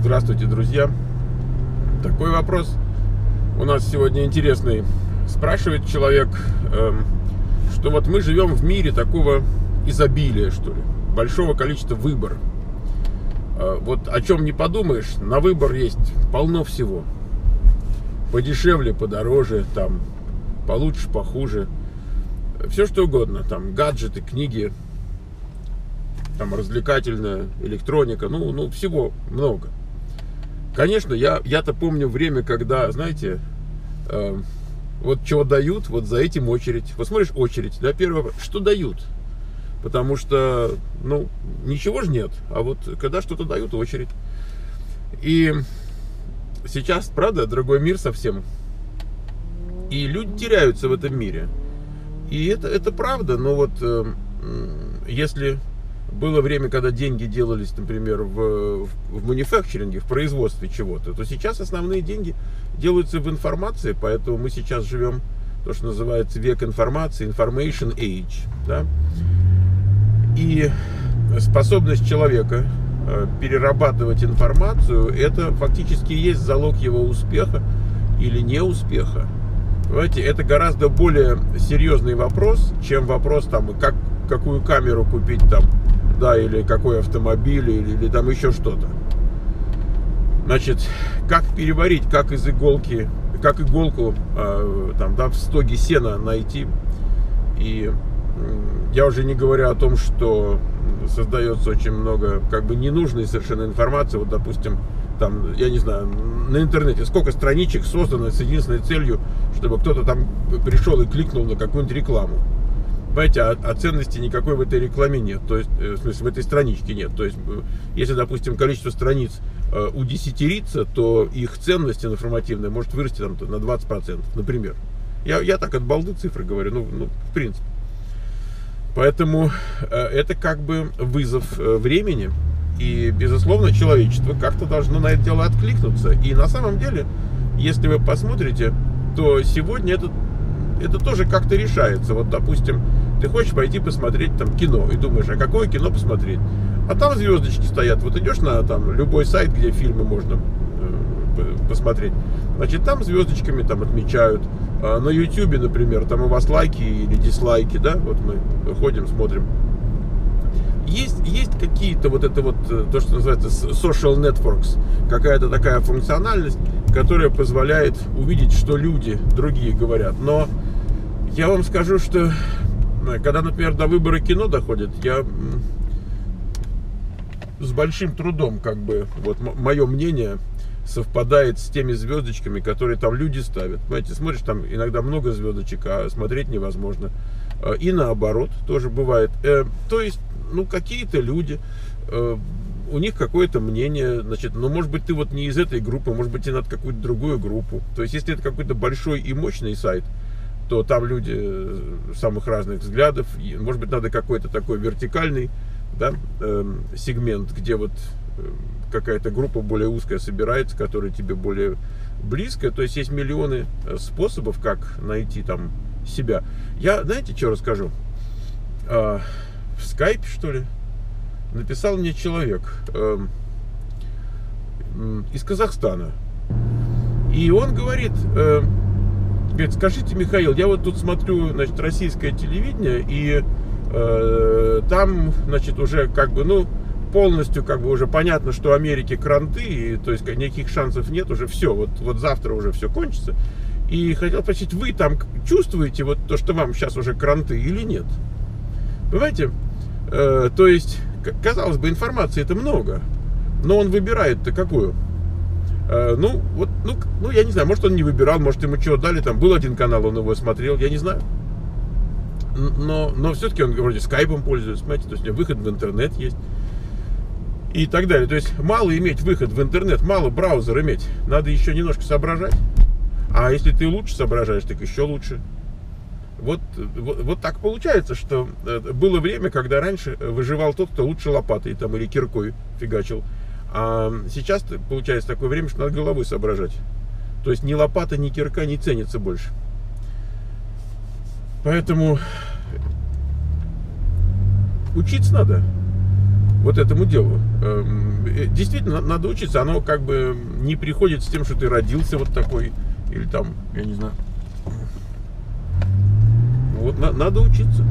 Здравствуйте, друзья. Такой вопрос у нас сегодня интересный. Спрашивает человек, что вот мы живем в мире такого изобилия, что ли, большого количества выбора. Вот о чем не подумаешь, на выбор есть полно всего. Подешевле, подороже, там, получше, похуже. Все что угодно, там, гаджеты, книги, там, развлекательная электроника, ну, всего много. Конечно, я-то помню время, когда, знаете, вот чего дают, вот за этим очередь. Вот смотришь, очередь, да, первое, что дают? Потому что, ну, ничего же нет, а вот когда что-то дают, очередь. И сейчас, правда, другой мир совсем. И люди теряются в этом мире. И это правда, но вот если было время, когда деньги делались, например, в мануфакчеринге, в производстве чего-то, то сейчас основные деньги делаются в информации, поэтому мы сейчас живем то, что называется век информации, information age, да? И способность человека перерабатывать информацию, это фактически есть залог его успеха или неуспеха. Понимаете, это гораздо более серьезный вопрос, чем вопрос, там, какую камеру купить, там, да, или какой автомобиль, или там еще что-то. Значит, как переварить, как из иголки, как иголку там, да, в стоге сена найти. И я уже не говорю о том, что создается очень много как бы ненужной совершенно информации. Вот, допустим, там, я не знаю, на интернете сколько страничек создано с единственной целью, чтобы кто-то там пришел и кликнул на какую-нибудь рекламу. Понимаете, а ценности никакой в этой рекламе нет, то есть, в смысле, в этой страничке нет. То есть, если, допустим, количество страниц удесятерится, то их ценность информативная может вырасти там, на 20%, например. Я так от балды цифры говорю, ну, в принципе. Поэтому это как бы вызов времени. И, безусловно, человечество как-то должно на это дело откликнуться. И на самом деле, если вы посмотрите, то сегодня это тоже как-то решается. Вот, допустим, ты хочешь пойти посмотреть там кино и думаешь, а какое кино посмотреть? А там звездочки стоят. Вот идешь на там любой сайт, где фильмы можно посмотреть. Значит, там звездочками там отмечают. На YouTube, например, там у вас лайки или дизлайки, да? Вот мы ходим, смотрим. Есть какие-то вот это вот, то, что называется social networks, какая-то такая функциональность, которая позволяет увидеть, что люди другие говорят. Но я вам скажу, что когда, например, до выбора кино доходит, я с большим трудом, как бы, вот мое мнение совпадает с теми звездочками, которые там люди ставят. Понимаете, смотришь, там иногда много звездочек, а смотреть невозможно. И наоборот тоже бывает. То есть, ну, какие-то люди, у них какое-то мнение, значит, ну, может быть, ты вот не из этой группы, может быть, тебе надо какую-то другую группу. То есть, если это какой-то большой и мощный сайт, то там люди самых разных взглядов, и, может быть, надо какой-то такой вертикальный, да, сегмент, где вот какая-то группа более узкая собирается, которая тебе более близкая. То есть, есть миллионы способов, как найти там себя. Я, знаете, что расскажу? В скайпе, что ли, написал мне человек из Казахстана. И он говорит, скажите, Михаил, я вот тут смотрю, значит, российское телевидение, и там, значит, уже как бы, ну, полностью как бы уже понятно, что Америке кранты, и, то есть никаких шансов нет, уже все, вот завтра уже все кончится. И хотел спросить, вы там чувствуете вот то, что вам сейчас уже кранты или нет? Понимаете? То есть, казалось бы, информации это много, но он выбирает-то какую? Ну, вот, ну, я не знаю, может, он не выбирал, может, ему чего дали, там был один канал, он его смотрел, я не знаю. Но все-таки он вроде скайпом пользуется, понимаете, то есть у него выход в интернет есть. И так далее. То есть мало иметь выход в интернет, мало браузер иметь, надо еще немножко соображать. А если ты лучше соображаешь, так еще лучше. Вот так получается, что было время, когда раньше выживал тот, кто лучше лопатой там, или киркой фигачил. А сейчас получается такое время, что надо головой соображать. То есть ни лопата, ни кирка не ценится больше. Поэтому учиться надо. вот этому делу. Действительно, надо учиться. Оно как бы не приходит с тем, что ты родился вот такой, или там, я не знаю. Вот надо учиться.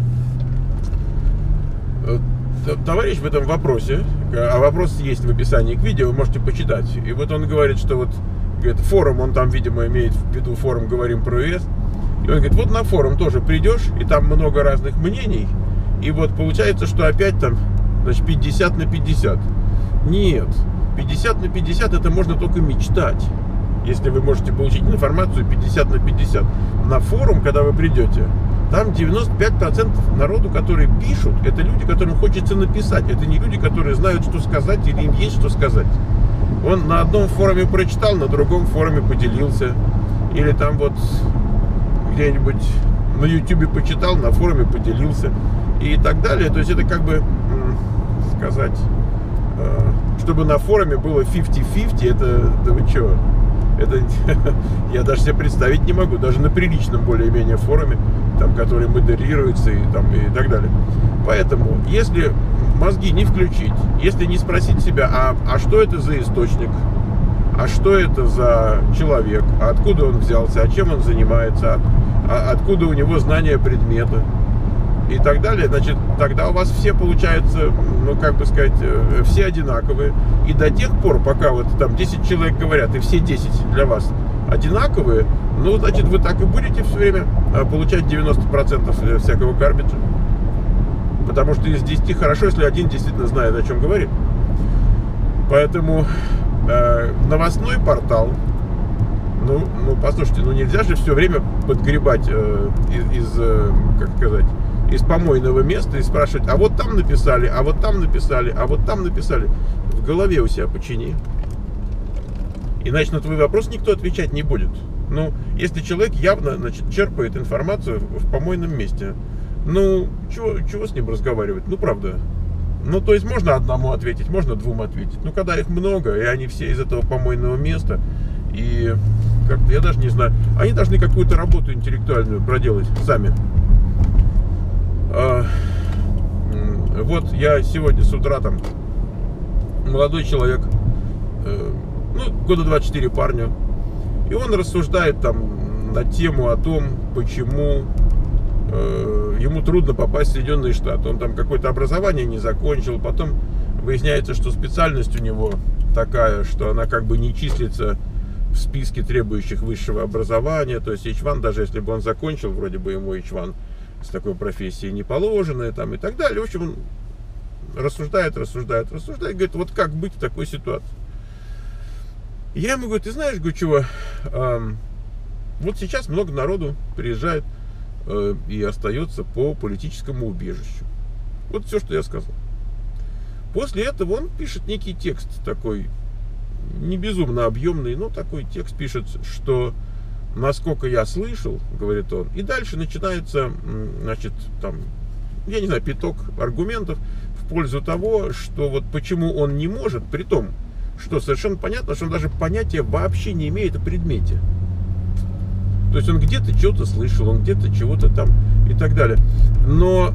Товарищ в этом вопросе, а вопрос есть в описании к видео, вы можете почитать. И вот он говорит, что вот, говорит, форум, он там, видимо, имеет в виду форум «Говорим про ЕС». И он говорит, вот на форум тоже придешь, и там много разных мнений, и вот получается, что опять там, значит, 50 на 50. Нет, 50 на 50 это можно только мечтать, если вы можете получить информацию 50 на 50. На форум, когда вы придете, там 95% народу, которые пишут, это люди, которым хочется написать. Это не люди, которые знают, что сказать, или им есть что сказать. Он на одном форуме прочитал, на другом форуме поделился. Или там вот где-нибудь на ютубе почитал, на форуме поделился. И так далее. То есть это как бы сказать, чтобы на форуме было 50-50, это, да вы чего? Это я даже себе представить не могу, даже на приличном более-менее форуме, там, который модерируется и так далее. Поэтому, если мозги не включить, если не спросить себя, а что это за источник, а что это за человек, а откуда он взялся, а чем он занимается, откуда у него знание предмета и так далее, значит, тогда у вас все получаются, ну, как бы сказать, все одинаковые. И до тех пор, пока вот там 10 человек говорят, и все 10 для вас одинаковые, ну, значит, вы так и будете все время получать 90% всякого гарбиджа. Потому что из 10 хорошо, если один действительно знает, о чем говорит. Поэтому новостной портал, ну, послушайте, ну нельзя же все время подгребать как сказать, из помойного места и спрашивать, а вот там написали, а вот там написали, а вот там написали. В голове у себя почини. Иначе на твой вопрос никто отвечать не будет. Ну, если человек явно, значит, черпает информацию в помойном месте, ну, чего с ним разговаривать? Ну, правда. Ну, то есть можно одному ответить, можно двум ответить. Ну, когда их много, и они все из этого помойного места, и как-то, я даже не знаю, они должны какую-то работу интеллектуальную проделать сами. Вот я сегодня с утра там, молодой человек, ну, года 24 парню, и он рассуждает там на тему о том, почему ему трудно попасть в Соединенные Штаты. Он там какое-то образование не закончил, потом выясняется, что специальность у него такая, что она как бы не числится в списке требующих высшего образования, то есть H1, даже если бы он закончил, вроде бы ему H1 с такой профессией не положено, там, и так далее. В общем, он рассуждает, говорит, вот как быть в такой ситуации. Я ему говорю, ты знаешь, говорю, чего, вот сейчас много народу приезжает и остается по политическому убежищу. Вот все, что я сказал. После этого он пишет некий текст такой, не безумно объемный, но такой текст пишет, что насколько я слышал, говорит он, и дальше начинается, значит, там, я не знаю, пяток аргументов в пользу того, что вот почему он не может, при том, что совершенно понятно, что он даже понятия вообще не имеет о предмете. То есть он где-то что-то слышал, он где-то чего-то там и так далее. Но,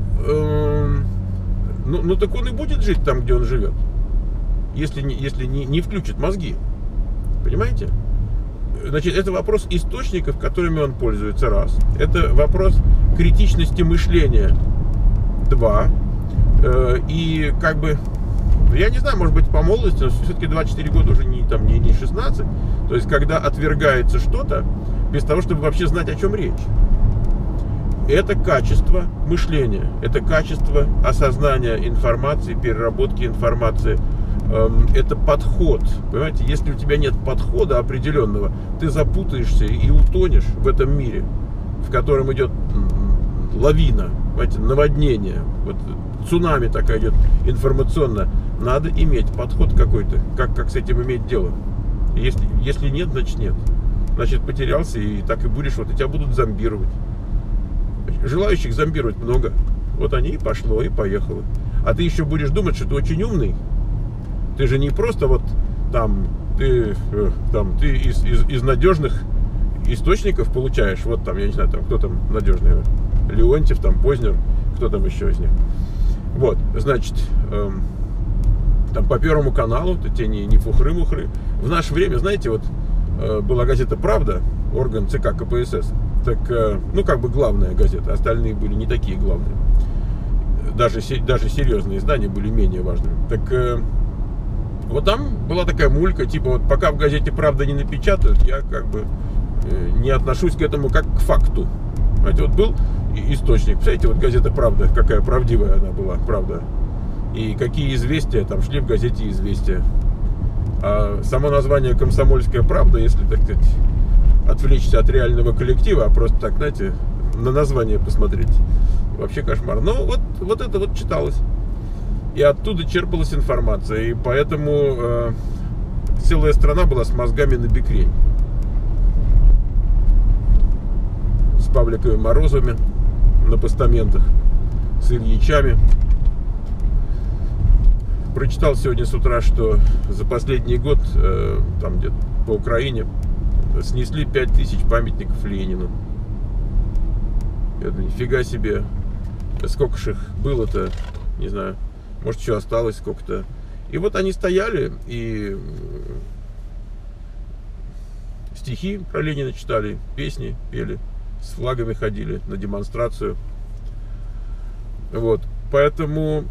ну так он и будет жить там, где он живет, если не включит мозги. Понимаете? Значит, это вопрос источников, которыми он пользуется, раз. Это вопрос критичности мышления, два. И как бы, я не знаю, может быть, по молодости, но все-таки 24 года уже не 16. То есть, когда отвергается что-то, без того, чтобы вообще знать, о чем речь. Это качество мышления, это качество осознания информации, переработки информации. Это подход. Понимаете, если у тебя нет подхода определенного, ты запутаешься и утонешь в этом мире, в котором идет лавина, понимаете, наводнение, вот цунами такая идет информационная. Надо иметь подход какой-то, как с этим иметь дело. Если нет, значит нет. Значит, потерялся, и так и будешь, вот и тебя будут зомбировать. Желающих зомбировать много. Вот они и пошло, и поехало. А ты еще будешь думать, что ты очень умный. Ты же не просто вот там ты из надежных источников получаешь. Вот там, я не знаю, там кто там надежный. Леонтьев, там Познер, кто там еще из них. Вот, значит, там по Первому каналу, это те не фухры-мухры. В наше время, знаете, вот была газета «Правда», орган ЦК КПСС, так, ну, как бы главная газета, остальные были не такие главные. Даже серьезные издания были менее важными. Так вот там была такая мулька, типа, вот пока в газете «Правда» не напечатают, я как бы не отношусь к этому как к факту. Знаете, вот был источник, представляете, вот газета «Правда», какая правдивая она была, правда. И какие известия там шли в газете «Известия». А само название «Комсомольская правда», если, так сказать, отвлечься от реального коллектива, а просто так, знаете, на название посмотреть, вообще кошмар. Но вот это вот читалось. И оттуда черпалась информация. И поэтому целая страна была с мозгами на бекрень. С Павликовыми Морозовыми на постаментах, с Ильичами. Прочитал сегодня с утра, что за последний год там где-то по Украине снесли 5000 памятников Ленину. Это нифига себе. Сколько ж их было-то, не знаю, может еще осталось сколько-то. И вот они стояли и стихи про Ленина читали, песни пели, с флагами ходили на демонстрацию. Вот, поэтому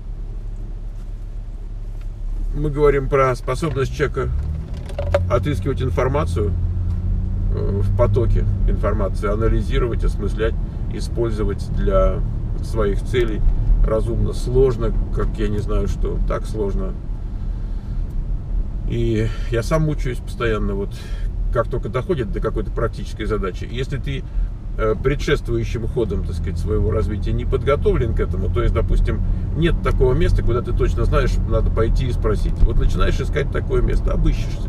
мы говорим про способность человека отыскивать информацию в потоке информации, анализировать, осмыслять, использовать для своих целей разумно. Сложно, как я не знаю что, так сложно. И я сам мучаюсь постоянно, вот как только доходит до какой-то практической задачи. Если ты предшествующим ходом, так сказать, своего развития не подготовлен к этому, то есть, допустим, нет такого места, куда ты точно знаешь, надо пойти и спросить. Вот начинаешь искать такое место, обыщешься.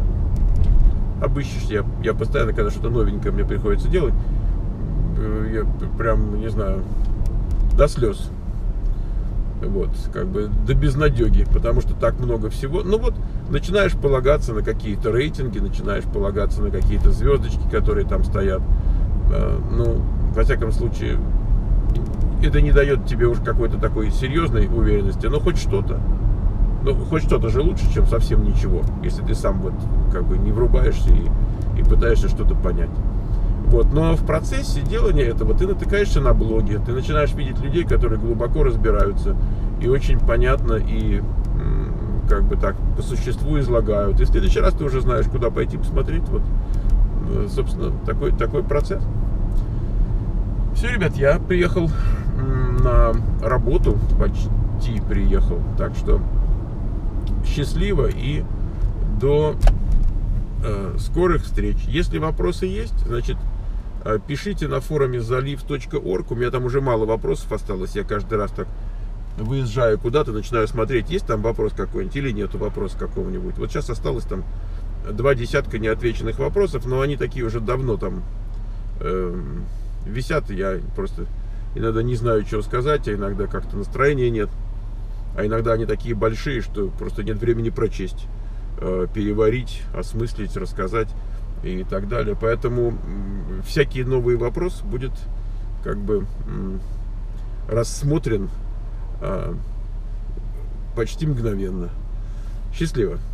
Я постоянно, когда что-то новенькое мне приходится делать, я прям, не знаю, до слез. Вот, как бы до безнадеги, потому что так много всего. Ну вот, начинаешь полагаться на какие-то рейтинги, начинаешь полагаться на какие-то звездочки, которые там стоят. Ну, во всяком случае, это не дает тебе уж какой-то такой серьезной уверенности, но хоть что-то. Ну, хоть что-то же лучше, чем совсем ничего, если ты сам вот как бы не врубаешься и пытаешься что-то понять. Вот. Но в процессе делания этого ты натыкаешься на блоги, ты начинаешь видеть людей, которые глубоко разбираются и очень понятно и как бы так по существу излагают. И в следующий раз ты уже знаешь, куда пойти посмотреть. Вот, собственно, такой процесс. Все, ребят, я приехал на работу, почти приехал, так что счастливо и до скорых встреч. Если вопросы есть, значит, пишите на форуме zaliv.org. У меня там уже мало вопросов осталось. Я каждый раз так выезжаю куда-то, начинаю смотреть, есть там вопрос какой-нибудь или нету вопроса какого-нибудь. Вот сейчас осталось там 20 неотвеченных вопросов, но они такие уже давно там висят, и я просто иногда не знаю, что сказать, а иногда как-то настроения нет, а иногда они такие большие, что просто нет времени прочесть, переварить, осмыслить, рассказать и так далее. Поэтому всякий новый вопрос будет как бы рассмотрен почти мгновенно. Счастливо!